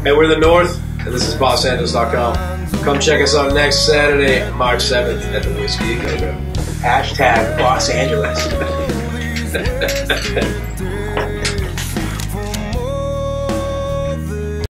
Hey, we're the North, and this is BosAngeles.com. Come check us out next Saturday, March 7th at the Whiskey and Go-Go. #BosAngeles.